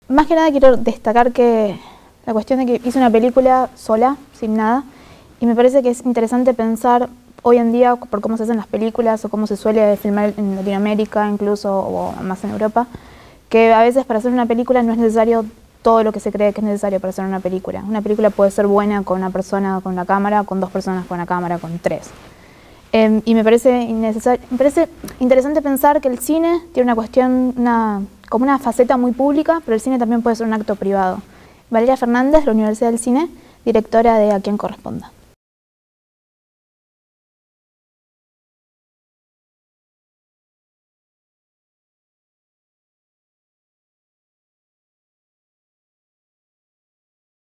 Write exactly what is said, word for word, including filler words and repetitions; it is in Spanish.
Más que nada quiero destacar que la cuestión de que hice una película sola, sin nada, y me parece que es interesante pensar hoy en día, por cómo se hacen las películas o cómo se suele filmar en Latinoamérica incluso, o más en Europa, que a veces para hacer una película no es necesario todo lo que se cree que es necesario para hacer una película. Una película puede ser buena con una persona con la cámara, con dos personas con la cámara, con tres. Eh, y me parece, me parece interesante pensar que el cine tiene una cuestión, una, como una faceta muy pública, pero el cine también puede ser un acto privado. Valeria Fernández, de la Universidad del Cine, directora de A Quien Corresponda.